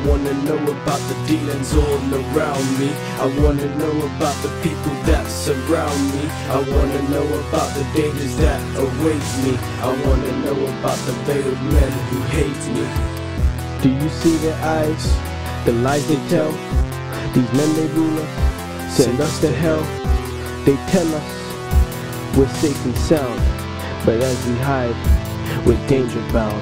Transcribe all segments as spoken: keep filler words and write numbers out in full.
wanna know about the demons all around me. I wanna know about the people that surround me. I wanna know about the dangers that await me. I wanna know about the veiled men who hate me. Do you see their eyes, the lies they tell? These men they rule us, send us to hell. They tell us we're safe and sound, but as we hide, we're danger bound.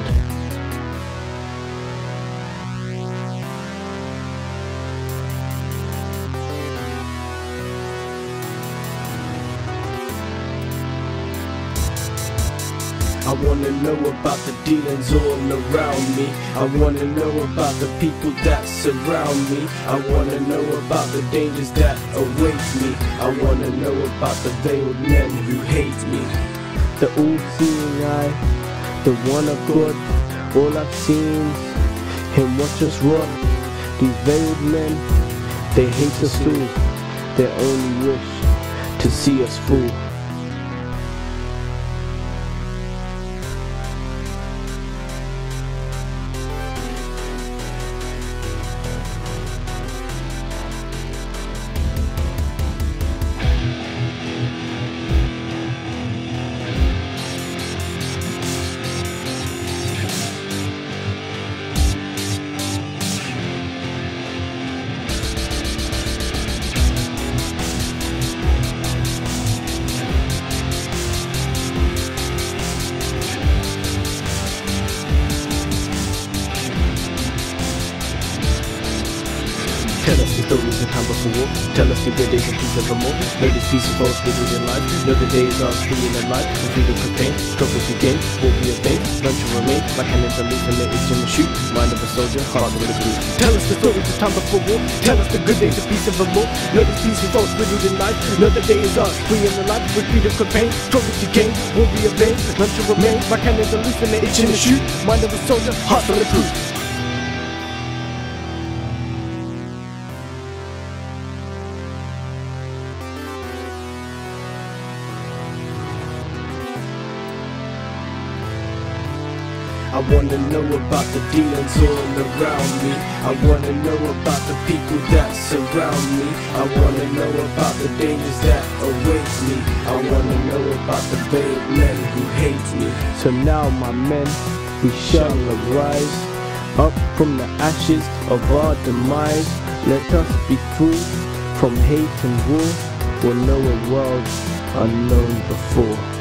I wanna know about the demons all around me. I wanna know about the people that surround me. I wanna know about the dangers that await me. I wanna know about the veiled men who hate me. The all-seeing eye, the one of God, all I've seen, him watch us rot. These veiled men, they hate us all. They only wish to see us fall. Tell us the stories of time before war. Tell us the good days and peace evermore. Know this peace is false, rooted in life. Know the days are free and alive. And freedom could pain, struggles begin, will be a thing. Learn to remain, like cannons are loose and the itch in the shoot. Mind of a soldier, heart of a crew. Tell us the stories of time before war. Tell us the good days and peace evermore. Know this peace is false, rooted in life. Know the days are free and alive. With freedom could pain, struggles begin, will be a thing. Learn to remain, like cannons are loose and the itch in the shoot. Mind of a soldier, heart of a crew. I wanna know about the demons all around me. I wanna know about the people that surround me. I wanna know about the dangers that await me. I wanna know about the veiled men who hate me. So now, my men, we shall arise up from the ashes of our demise. Let us be free from hate and war. We'll know a world unknown before.